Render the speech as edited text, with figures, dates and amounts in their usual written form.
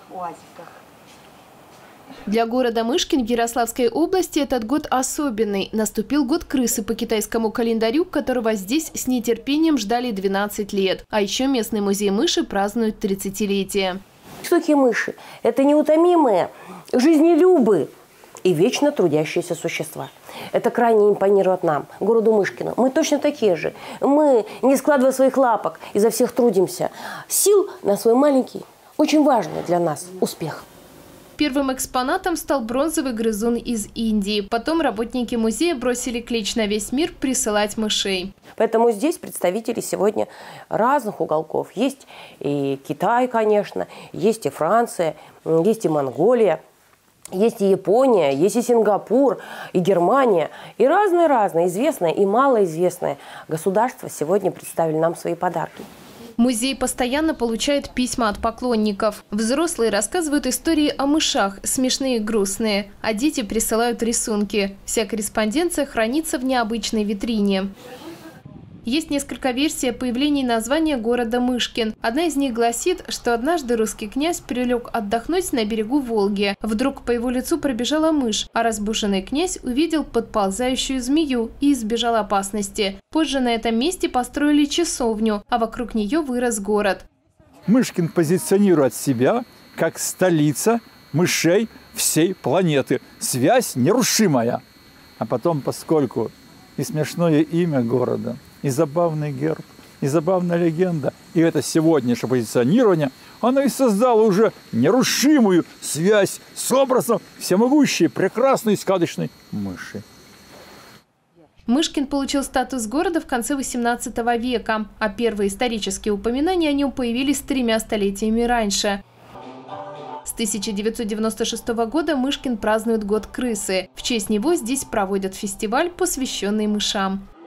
уазиках. Для города Мышкин в Ярославской области этот год особенный. Наступил год крысы по китайскому календарю, которого здесь с нетерпением ждали 12 лет. А еще местный музей мыши празднует 30-летие. Что такие мыши? Это неутомимые, жизнелюбы и вечно трудящиеся существа. Это крайне импонирует нам, городу Мышкину. Мы точно такие же. Мы, не складывая своих лапок, изо всех трудимся. Сил на свой маленький, очень важный для нас успех. Первым экспонатом стал бронзовый грызун из Индии. Потом работники музея бросили клич на весь мир присылать мышей. Поэтому здесь представители сегодня разных уголков. Есть и Китай, конечно, есть и Франция, есть и Монголия, есть и Япония, есть и Сингапур, и Германия. И разные-разные, известные и малоизвестные государства сегодня представили нам свои подарки. Музей постоянно получает письма от поклонников. Взрослые рассказывают истории о мышах, смешные и грустные, а дети присылают рисунки. Вся корреспонденция хранится в необычной витрине. Есть несколько версий о появлении названия города Мышкин. Одна из них гласит, что однажды русский князь прилег отдохнуть на берегу Волги. Вдруг по его лицу пробежала мышь, а разбуженный князь увидел подползающую змею и избежал опасности. Позже на этом месте построили часовню, а вокруг нее вырос город. Мышкин позиционирует себя как столица мышей всей планеты. Связь нерушимая. А потом, поскольку и смешное имя города, и забавный герб, и забавная легенда, и это сегодняшнее позиционирование, оно и создало уже нерушимую связь с образом всемогущей, прекрасной, сказочной мыши. Мышкин получил статус города в конце XVIII века, а первые исторические упоминания о нем появились 3 столетиями раньше. С 1996 года Мышкин празднует год крысы. В честь него здесь проводят фестиваль, посвященный мышам.